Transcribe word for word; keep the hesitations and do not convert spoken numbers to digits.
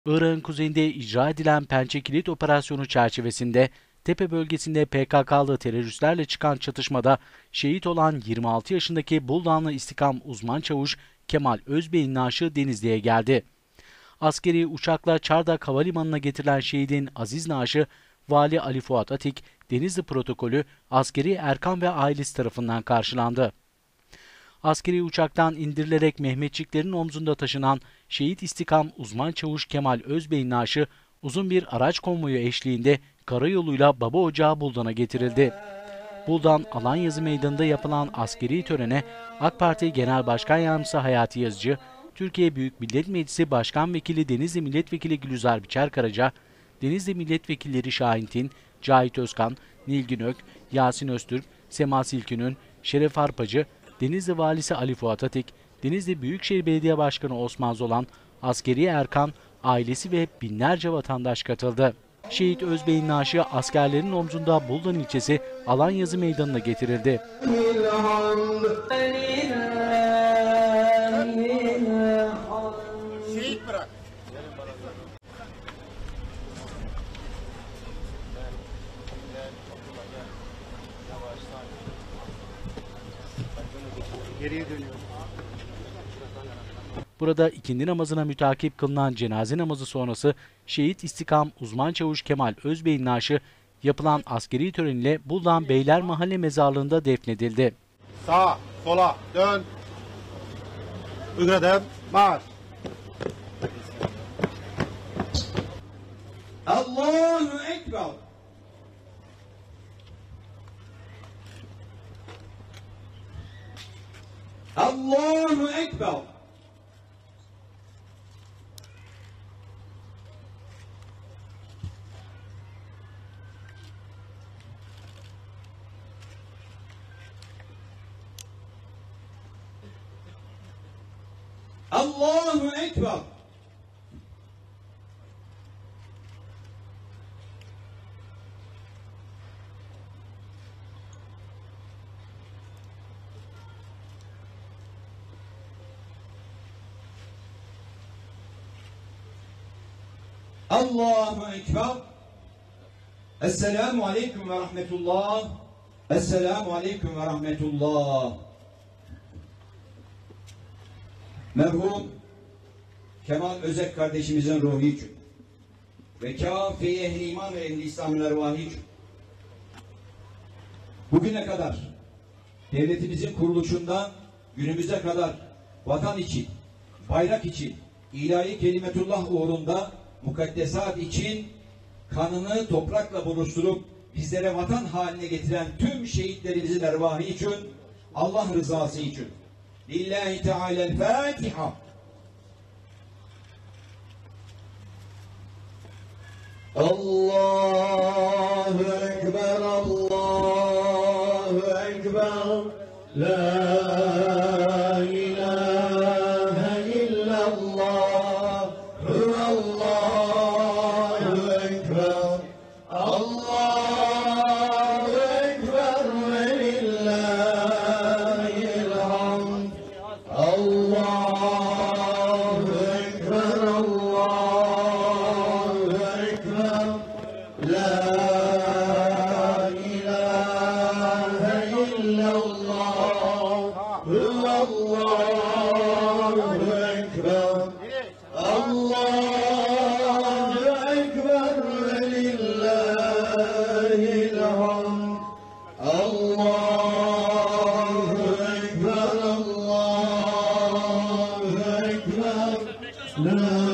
Irak'ın kuzeyinde icra edilen Pençe Kilit Operasyonu çerçevesinde Tepe bölgesinde P K K'lı teröristlerle çıkan çatışmada şehit olan yirmi altı yaşındaki Buldanlı İstikam uzman çavuş Kemal Özbey'in naaşı Denizli'ye geldi. Askeri uçakla Çardak Havalimanı'na getirilen şehidin aziz naaşı Vali Ali Fuat Atik, Denizli Protokolü, askeri erkan ve ailesi tarafından karşılandı. Askeri uçaktan indirilerek Mehmetçiklerin omzunda taşınan şehit İstikam uzman çavuş Kemal Özbey'in naaşı uzun bir araç konvoyu eşliğinde karayoluyla Baba Ocağı Buldan'a getirildi. Buldan Alanyazı Meydanı'nda yapılan askeri törene AK Parti Genel Başkan Yardımcısı Hayati Yazıcı, Türkiye Büyük Millet Meclisi Başkan Vekili Denizli Milletvekili Gülizar Biçerkaraca, Denizli Milletvekilleri Şahin Tin, Cahit Özkan, Nilgün Ök, Yasin Öztürk, Sema Silkünün, Şeref Arpacı, Denizli Valisi Ali Fuat Atik, Denizli Büyükşehir Belediye Başkanı Osman Zolan, askeri erkan, ailesi ve binlerce vatandaş katıldı. Şehit Özbey'in naaşı askerlerin omzunda Buldan ilçesi Alanyazı Meydanı'na getirildi. Şehit bırak. Geriye dönüyor. Burada ikindi namazına mütakip kılınan cenaze namazı sonrası şehit İstikam uzman çavuş Kemal Özbey'in naaşı yapılan askeri tören ile Buldan Beyler Mahalle Mezarlığı'nda defnedildi. Sağa, sola, dön. Ügradım, marş. Allahu Ekber. Allahu Ekber. Allahu Ekber. Allahu Ekber. Esselamu Aleyküm ve Rahmetullah. Esselamu Aleyküm ve Rahmetullah. Merhum Kemal Özek kardeşimizin ruhu için ve kâfi ehli iman ve ehli İslam'ın ervahı için bugüne kadar devletimizin kuruluşundan günümüze kadar vatan için, bayrak için, ilahi kelimetullah uğrunda mukaddesat için kanını toprakla buluşturup bizlere vatan haline getiren tüm şehitlerimizin ervahı için, Allah rızası için. Lillahi Teala'l-Fatiha. Allahu Ekber, Allahu Ekber, La ilahe illallah, Allahu Ekber, Allahu Ekber ve lillahil hamd. Allahu Ekber, Allahu Ekber, La ilahe illallah, Allahu Ekber, Allahu Ekber ve lillahil hamd. Allahu Ekber, Allahu Ekber, La